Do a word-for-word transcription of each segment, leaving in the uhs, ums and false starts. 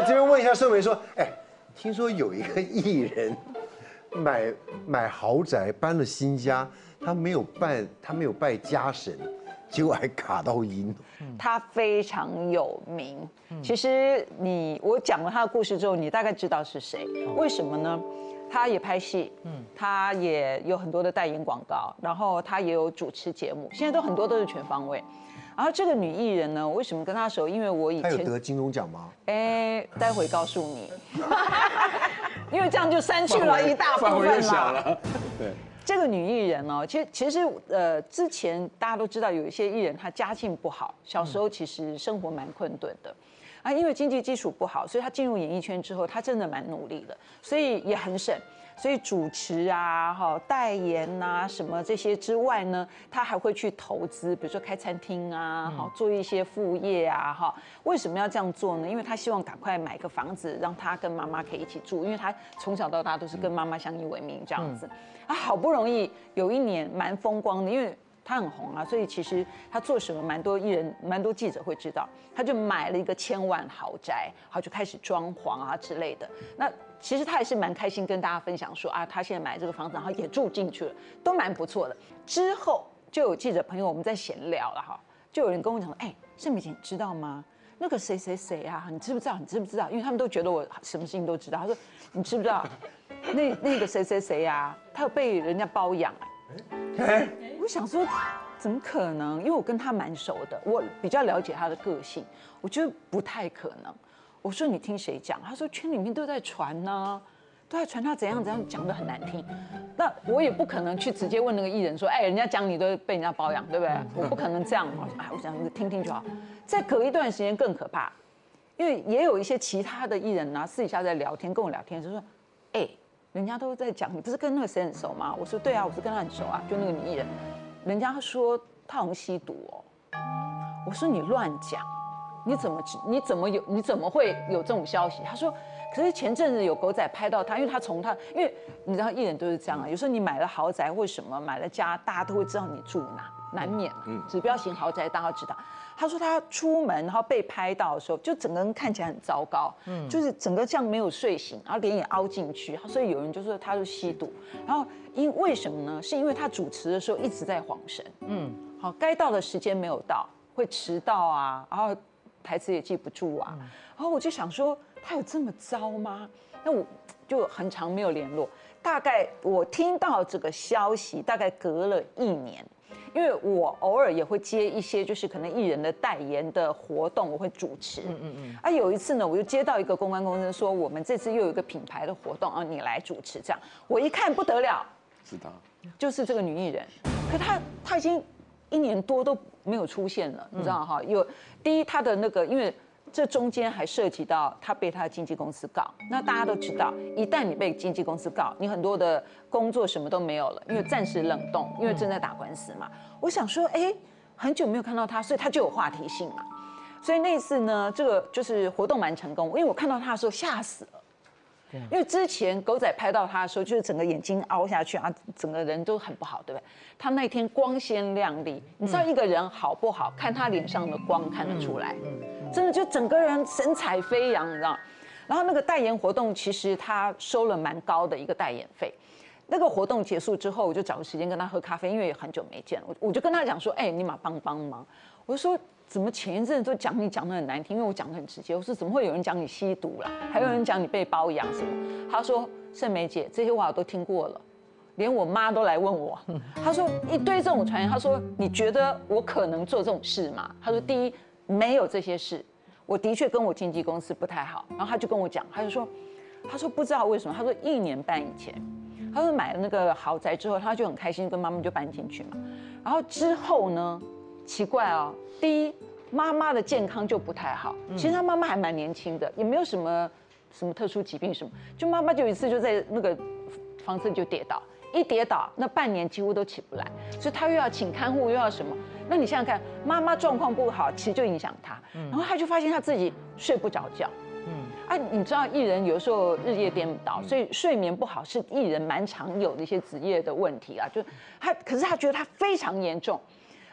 这边问一下盛梅说，哎，听说有一个艺人买买豪宅搬了新家，他没有拜他没有拜家神，结果还卡到阴。 他非常有名。其实你我讲了他的故事之后，你大概知道是谁。为什么呢？他也拍戏，嗯，他也有很多的代言广告，然后他也有主持节目，现在都很多都是全方位。然后这个女艺人呢，我为什么跟她熟？因为我以前她有得金钟奖吗？ 哎，待会告诉你，因为这样就删去了一大部分了。 对， 这个女艺人哦，其实其实呃，之前大家都知道有一些艺人她家境不好，小时候其实生活蛮困顿的。啊，因为经济基础不好，所以她进入演艺圈之后，她真的蛮努力的，所以也很省。所以主持啊、哈代言呐、什么这些之外呢，她还会去投资，比如说开餐厅啊，好做一些副业啊，哈。为什么要这样做呢？因为她希望赶快买个房子，让她跟妈妈可以一起住，因为她从小到大都是跟妈妈相依为命这样子。啊，好不容易有一年蛮风光的，因为他很红啊，所以其实他做什么蛮多艺人、蛮多记者会知道，他就买了一个千万豪宅，然后就开始装潢啊之类的。那其实他也是蛮开心跟大家分享说啊，他现在买这个房子，然后也住进去了，都蛮不错的。之后就有记者朋友我们在闲聊了哈，就有人跟我讲说，哎，盛梅姐你知道吗？那个谁谁谁啊，你知不知道？你知不知道？因为他们都觉得我什么事情都知道。他说你知不知道？那那个谁谁谁啊，他有被人家包养哎。我想说，怎么可能？因为我跟他蛮熟的，我比较了解他的个性，我觉得不太可能。我说你听谁讲？他说圈里面都在传呢，都在传他怎样怎样，讲得很难听。那我也不可能去直接问那个艺人说，哎，人家讲你都被人家包养，对不对？我不可能这样。哎，我想听听就好。再隔一段时间更可怕，因为也有一些其他的艺人啊，私底下在聊天，跟我聊天就说，哎。人家都在讲，你不是跟那个谁很熟吗？我说对啊，我是跟他很熟啊，就那个女艺人。人家说他好像吸毒哦。我说你乱讲，你怎么你怎么有你怎么会有这种消息？他说，可是前阵子有狗仔拍到他，因为他从他，因为你知道艺人都是这样啊，有时候你买了豪宅或什么买了家，大家都会知道你住哪，难免嗯，指标型豪宅大家都知道。他说他出门然后被拍到的时候，就整个人看起来很糟糕，嗯，就是整个像没有睡醒，然后脸也凹进去，所以有人就说他是吸毒。然后因为什么呢？是因为他主持的时候一直在晃神，嗯，好，该到的时间没有到，会迟到啊，然后台词也记不住啊，然后我就想说他有这么糟吗？那我就很长没有联络，大概我听到这个消息大概隔了一年。因为我偶尔也会接一些就是可能艺人的代言的活动，我会主持。嗯嗯嗯。啊，有一次呢，我就接到一个公关公司说，我们这次又有一个品牌的活动啊，你来主持这样。我一看不得了， 是他， 就是这个女艺人。可她她已经一年多都没有出现了，你知道哈？有第一，她的那个因为。这中间还涉及到他被他的经纪公司告，那大家都知道，一旦你被经纪公司告，你很多的工作什么都没有了，因为暂时冷冻，因为正在打官司嘛。我想说，哎，很久没有看到他，所以他就有话题性嘛。所以那次呢，这个就是活动蛮成功，因为我看到他的时候吓死了。因为之前狗仔拍到他的时候，就是整个眼睛凹下去啊，整个人都很不好，对不对？他那天光鲜亮丽，你知道一个人好不好，看他脸上的光看得出来，真的就整个人神采飞扬，你知道？然后那个代言活动，其实他收了蛮高的一个代言费。那个活动结束之后，我就找个时间跟他喝咖啡，因为也很久没见了，我我就跟他讲说，哎，你嘛帮帮忙，我就说。怎么前一阵都讲你讲得很难听，因为我讲得很直接。我说怎么会有人讲你吸毒啦，还有人讲你被包养什么？他说盛梅姐这些话我都听过了，连我妈都来问我。他说一堆这种传言，他说你觉得我可能做这种事吗？他说第一没有这些事，我的确跟我经纪公司不太好。然后他就跟我讲，他就说，他说不知道为什么，他说一年半以前，他说买了那个豪宅之后，他就很开心，跟妈妈就搬进去嘛。然后之后呢？奇怪哦，第一，妈妈的健康就不太好。其实她妈妈还蛮年轻的，也没有什么什么特殊疾病什么。就妈妈就有一次就在那个房子就跌倒，一跌倒那半年几乎都起不来，所以她又要请看护又要什么。那你想想看，妈妈状况不好，其实就影响她。然后她就发现她自己睡不着觉。嗯，啊，你知道艺人有时候日夜颠倒，所以睡眠不好是艺人蛮常有的一些职业的问题啊。就她，可是她觉得她非常严重。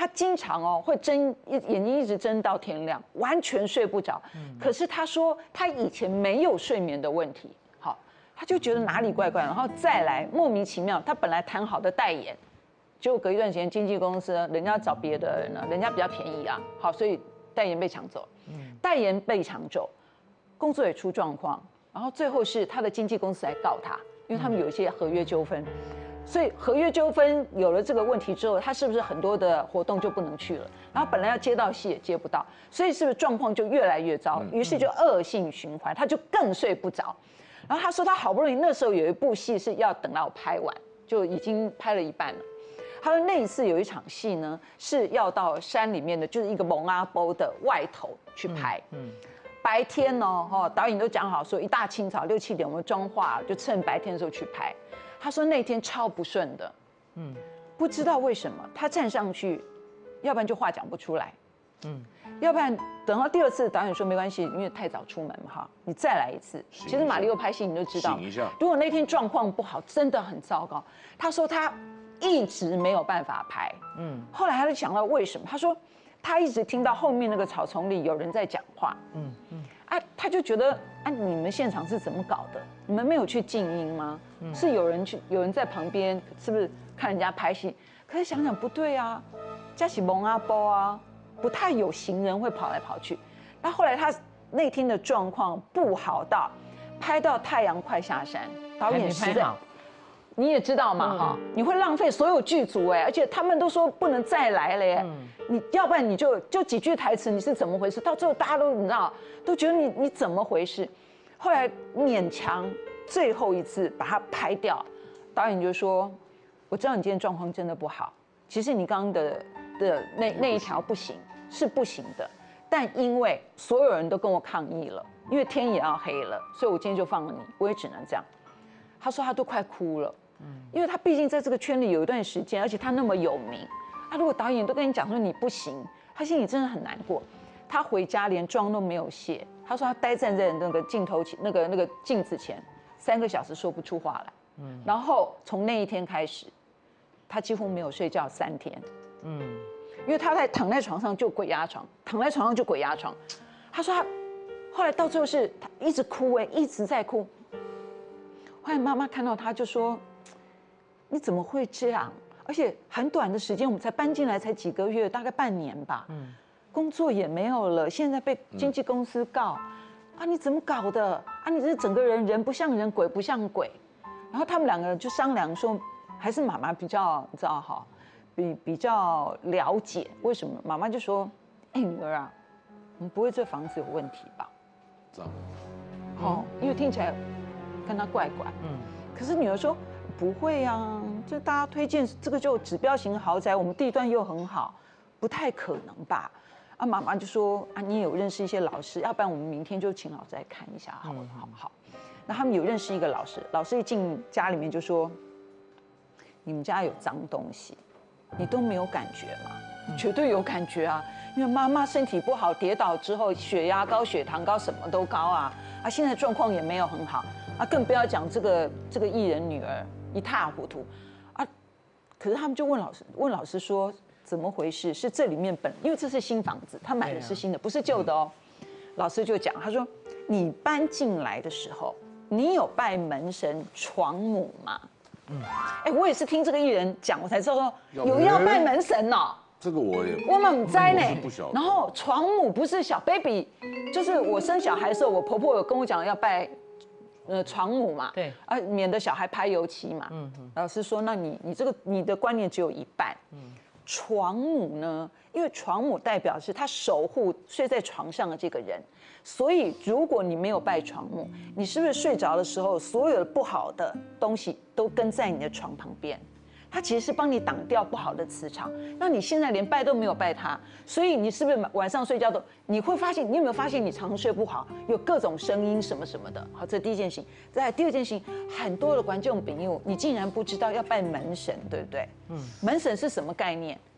他经常哦会睁眼睛一直睁到天亮，完全睡不着。可是他说他以前没有睡眠的问题，好，他就觉得哪里怪怪，然后再来莫名其妙，他本来谈好的代言，结果隔一段时间经纪公司人家找别的人了，人家比较便宜啊，好，所以代言被抢走，代言被抢走，工作也出状况，然后最后是他的经纪公司来告他，因为他们有一些合约纠纷。所以合约纠纷有了这个问题之后，他是不是很多的活动就不能去了？然后本来要接到戏也接不到，所以是不是状况就越来越糟？于是就恶性循环，他就更睡不着。然后他说他好不容易那时候有一部戏是要等到拍完，就已经拍了一半了。他说那一次有一场戏呢是要到山里面的，就是一个蒙阿波的外头去拍。嗯。白天呢，哈，导演都讲好说一大清早六七点我们妆化，就趁白天的时候去拍。他说那天超不顺的，嗯，不知道为什么他站上去，要不然就话讲不出来，嗯，要不然等到第二次导演说没关系，因为太早出门嘛哈，你再来一次。其实马里奥拍戏你就知道，如果那天状况不好，真的很糟糕。他说他一直没有办法拍，嗯，后来他就想到为什么，他说他一直听到后面那个草丛里有人在讲话，嗯嗯，啊，他就觉得啊，你们现场是怎么搞的？你们没有去静音吗？是有人去，有人在旁边，是不是看人家拍戏？可是想想不对啊，加起蒙阿波啊，不太有行人会跑来跑去。那后来他那天的状况不好到，拍到太阳快下山，导演实在，你也知道嘛哈，你会浪费所有剧组哎，而且他们都说不能再来了耶，你要不然你就就几句台词，你是怎么回事？到最后大家都你知道，都觉得你你怎么回事？后来勉强。最后一次把它拍掉，导演就说：“我知道你今天状况真的不好，其实你刚刚的的那那一条不行，是不行的。但因为所有人都跟我抗议了，因为天也要黑了，所以我今天就放了你，我也只能这样。”他说他都快哭了，因为他毕竟在这个圈里有一段时间，而且他那么有名，啊，如果导演都跟你讲说你不行，他心里真的很难过。他回家连妆都没有卸，他说他呆站在那个镜头前，那个那个镜子前。三个小时说不出话来，嗯，然后从那一天开始，他几乎没有睡觉三天，嗯，因为他在躺在床上就鬼压床，躺在床上就鬼压床。他说他后来到最后是他一直哭哎，一直在哭。后来妈妈看到他就说：“你怎么会这样？而且很短的时间，我们才搬进来才几个月，大概半年吧，嗯，工作也没有了，现在被经纪公司告。”啊，你怎么搞的？啊，你这整个人人不像人，鬼不像鬼。然后他们两个人就商量说，还是妈妈比较，你知道哈，比比较了解为什么。妈妈就说：“哎，女儿啊，你不会这房子有问题吧？”这样。哦，因为听起来跟他怪怪。嗯。可是女儿说不会啊，就大家推荐这个就指标型豪宅，我们地段又很好，不太可能吧？啊，妈妈就说啊，你也有认识一些老师，要不然我们明天就请老师来看一下，好不好？好。那他们有认识一个老师，老师一进家里面就说，你们家有脏东西，你都没有感觉吗？绝对有感觉啊，因为妈妈身体不好，跌倒之后血压高、血糖高，什么都高啊，啊，现在状况也没有很好，啊，更不要讲这个这个艺人女儿一塌糊涂，啊，可是他们就问老师，问老师说。怎么回事？是这里面本，因为这是新房子，他买的是新的，不是旧的哦。老师就讲，他说你搬进来的时候，你有拜门神床母吗？嗯，哎，我也是听这个艺人讲，我才知道说有要拜门神哦。 这个我也我们不知呢。然后床母不是小 baby， 就是我生小孩的时候，我婆婆有跟我讲要拜。呃，床母嘛， 对， 啊，免得小孩拍油漆嘛。嗯嗯。老师说，那你你这个你的观念只有一半。嗯。床母呢？因为床母代表是他守护睡在床上的这个人，所以如果你没有拜床母，你是不是睡着的时候，所有的不好的东西都跟在你的床旁边？它其实是帮你挡掉不好的磁场。那你现在连拜都没有拜它，所以你是不是晚上睡觉都你会发现，你有没有发现你常常睡不好，有各种声音什么什么的？好，这是第一件事情。再来第二件事情，很多的观众朋友，你竟然不知道要拜门神，对不对？嗯，门神是什么概念？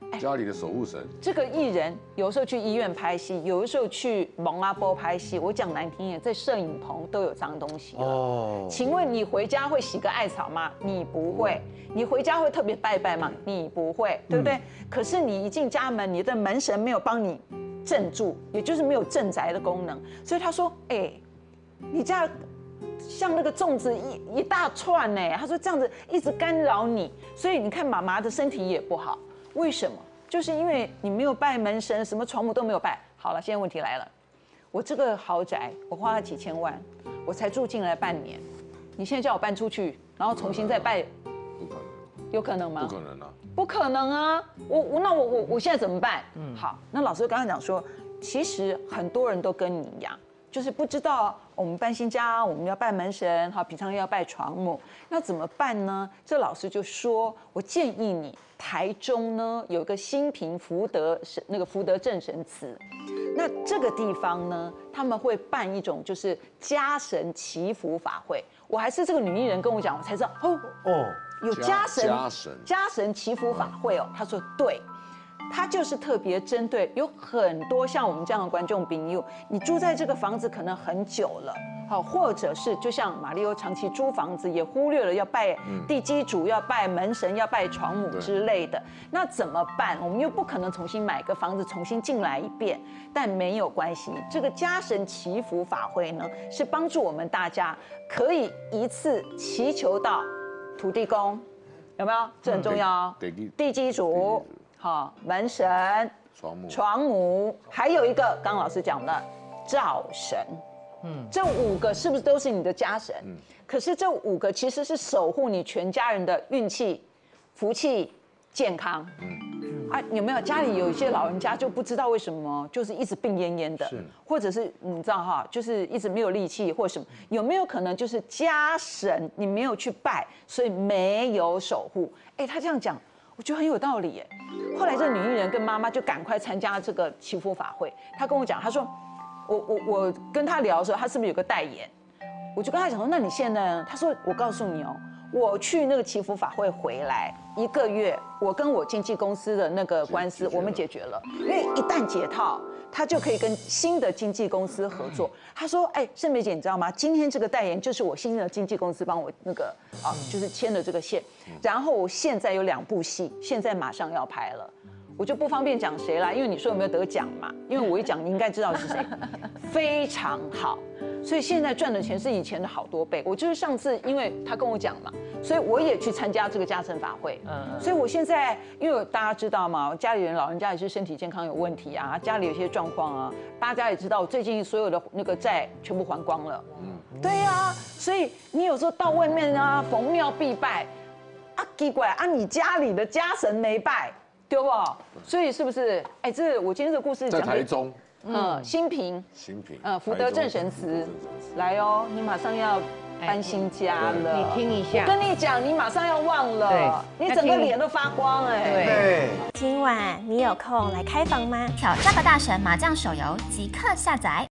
家里的守护神。 这个艺人有时候去医院拍戏，有的时候去蒙阿波拍戏。我讲难听点，在摄影棚都有脏东西了。哦，请问你回家会洗个艾草吗？你不会。你回家会特别拜拜吗？你不会，对不对？可是你一进家门，你的门神没有帮你镇住，也就是没有镇宅的功能。所以他说，哎，你家像那个粽子一一大串呢。他说这样子一直干扰你，所以你看妈妈的身体也不好。为什么？就是因为你没有拜门神，什么床母都没有拜。好了，现在问题来了，我这个豪宅我花了几千万，我才住进来半年，你现在叫我搬出去，然后重新再拜， 不可能， 有可能吗？ 不可能啊， 不可能啊！我我那我我我现在怎么办？嗯，好，那老师刚刚讲说，其实很多人都跟你一样。就是不知道我们搬新家，我们要拜门神，好，平常要拜床母，那怎么办呢？这老师就说，我建议你，台中呢有一个新平福德神，那个福德正神祠，那这个地方呢，他们会办一种就是家神祈福法会。我还是这个女艺人跟我讲，我才知道哦哦，有家神家神家神祈福法会哦。他说对。他就是特别针对有很多像我们这样的观众朋友，你住在这个房子可能很久了，好，或者是就像马里欧长期租房子，也忽略了要拜地基主、要拜门神、要拜床母之类的，那怎么办？我们又不可能重新买个房子重新进来一遍，但没有关系，这个家神祈福法会呢，是帮助我们大家可以一次祈求到土地公，有没有？这很重要哦。地基主。好，门神、 床母、 床母，还有一个刚刚老师讲的灶神，嗯，这五个是不是都是你的家神？嗯，可是这五个其实是守护你全家人的运气、福气、健康。嗯，啊，有没有家里有一些老人家就不知道为什么就是一直病恹恹的，或者是你知道哈，就是一直没有力气或什么？有没有可能就是家神你没有去拜，所以没有守护？哎，他这样讲。我觉得很有道理耶。后来这女艺人跟妈妈就赶快参加这个祈福法会。她跟我讲，她说，我我我跟她聊的时候，她是不是有个代言？我就跟她讲说，那你现在呢？她说，我告诉你哦，我去那个祈福法会回来一个月，我跟我经纪公司的那个官司我们解决了，因为一旦解套。他就可以跟新的经纪公司合作。他说：“哎，盛梅姐，你知道吗？今天这个代言就是我新的经纪公司帮我那个啊，就是牵了这个线。然后我现在有两部戏，现在马上要拍了，我就不方便讲谁啦，因为你说有没有得奖嘛？因为我一讲你应该知道是谁，非常好。所以现在赚的钱是以前的好多倍。我就是上次因为他跟我讲嘛，所以我也去参加这个家神法会。嗯，所以我现在因为大家知道嘛，家里人老人家也是身体健康有问题啊，家里有些状况啊，大家也知道，我最近所有的那个债全部还光了。嗯，对呀，所以你有时候到外面啊，逢庙必拜，啊奇怪啊，你家里的家神没拜，对不？所以是不是？哎，这我今天这个故事在台中。 嗯，新平， 新平， 嗯，福德正神祠，来哦，你马上要搬新家了， 你听一下， 我跟你讲，你马上要忘了，你整个脸都发光哎。 对， 今晚你有空来开房吗？ 挑战吧大神麻将手游即刻下载。